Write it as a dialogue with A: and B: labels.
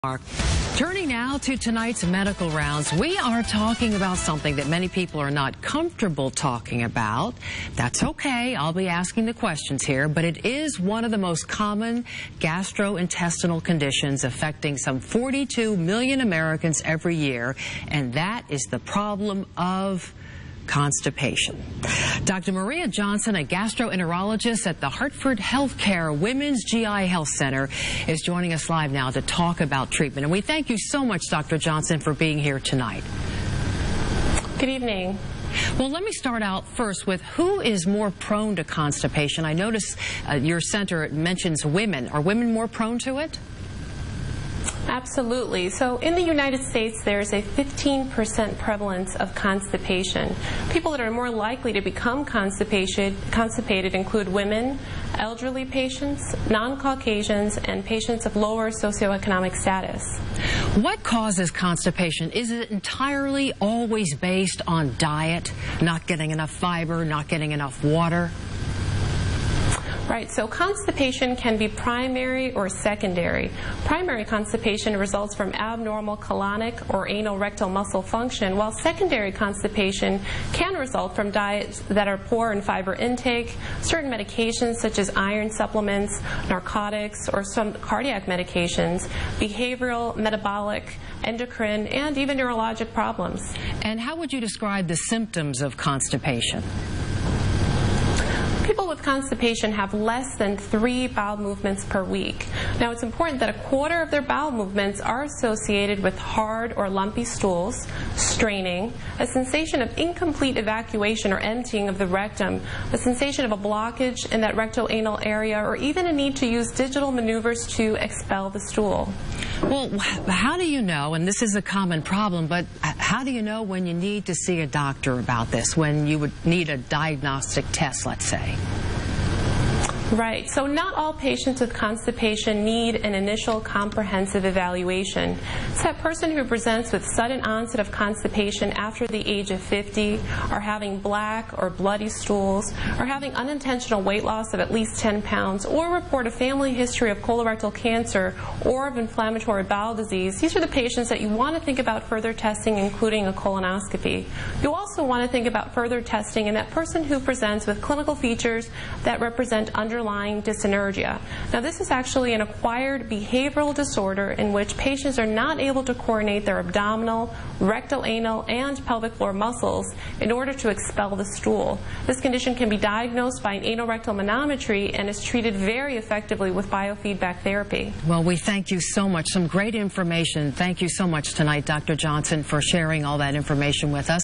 A: Turning now to tonight's medical rounds, we are talking about something that many people are not comfortable talking about. That's okay. I'll be asking the questions here, but it is one of the most common gastrointestinal conditions affecting some 42 million Americans every year, and that is the problem of constipation. Dr. Maria Johnson, a gastroenterologist at the Hartford Healthcare Women's GI Health Center, is joining us live now to talk about treatment. And we thank you so much, Dr. Johnson, for being here tonight.
B: Good evening.
A: Well, let me start out first with who is more prone to constipation. I notice your center mentions women. Are women more prone to it?
B: Absolutely. So in the United States, there's a 15% prevalence of constipation. People that are more likely to become constipated include women, elderly patients, non-Caucasians, and patients of lower socioeconomic status.
A: What causes constipation? Is it entirely always based on diet, not getting enough fiber, not getting enough water?
B: Right, so constipation can be primary or secondary. Primary constipation results from abnormal colonic or anal rectal muscle function, while secondary constipation can result from diets that are poor in fiber intake, certain medications such as iron supplements, narcotics, or some cardiac medications, behavioral, metabolic, endocrine, and even neurologic problems.
A: And how would you describe the symptoms of constipation?
B: People with constipation have less than 3 bowel movements per week. Now, it's important that a quarter of their bowel movements are associated with hard or lumpy stools, straining, a sensation of incomplete evacuation or emptying of the rectum, a sensation of a blockage in that rectoanal area, or even a need to use digital maneuvers to expel the stool.
A: Well, how do you know, and this is a common problem, but how do you know when you need to see a doctor about this, when you would need a diagnostic test, let's say?
B: Right. So not all patients with constipation need an initial comprehensive evaluation. It's that person who presents with sudden onset of constipation after the age of 50, or having black or bloody stools, or having unintentional weight loss of at least 10 pounds, or report a family history of colorectal cancer or of inflammatory bowel disease. These are the patients that you want to think about further testing, including a colonoscopy. You also want to think about further testing in that person who presents with clinical features that represent underlying dyssynergia. Now, this is actually an acquired behavioral disorder in which patients are not able to coordinate their abdominal, rectoanal, and pelvic floor muscles in order to expel the stool. This condition can be diagnosed by an anal rectal manometry and is treated very effectively with biofeedback therapy.
A: Well, we thank you so much. Some great information. Thank you so much tonight, Dr. Johnson, for sharing all that information with us.